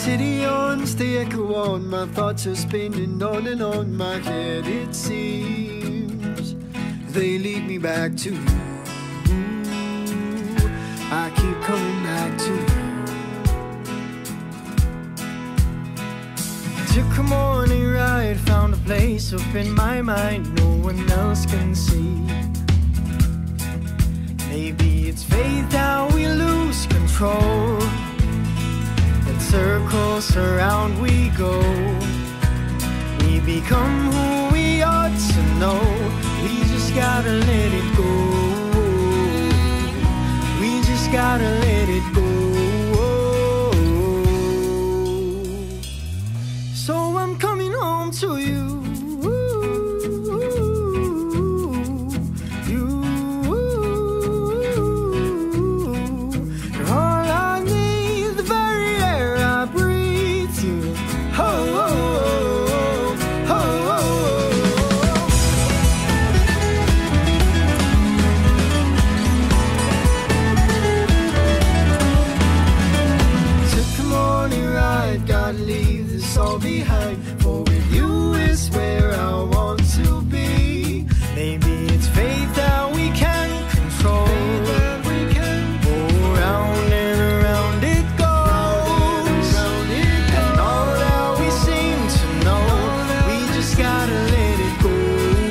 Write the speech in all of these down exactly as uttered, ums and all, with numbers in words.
city owns the echo on. My thoughts are spinning on and on my head. It seems they lead me back to you. I keep coming back to you. Took a morning ride, found a place up in my mind no one else can see. Maybe it's fate that we lose control, in circles around we go. We become who we ought to know. We just gotta let it go. We just gotta let it go. So I'm coming home to you. All behind, for with you is where I want to be. Maybe it's fate that we can't control. Go round and around it goes, and all that we seem to know, we just gotta let it go.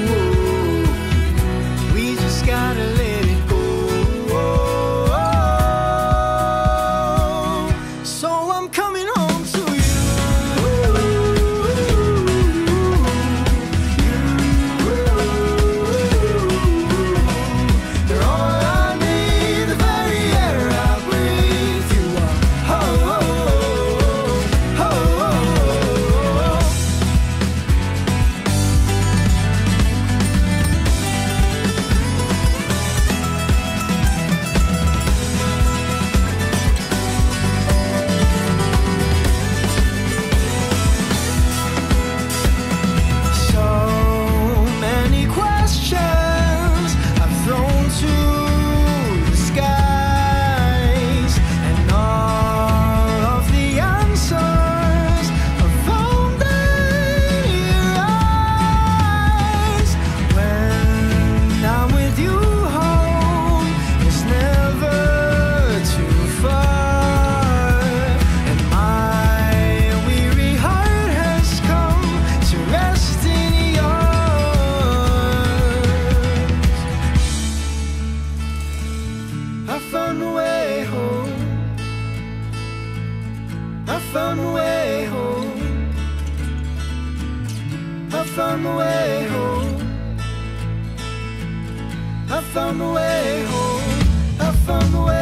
We just gotta let it go. So I'm coming home to you. I found a way home. I found a way home. I found a way home. I found a way home. I found a way.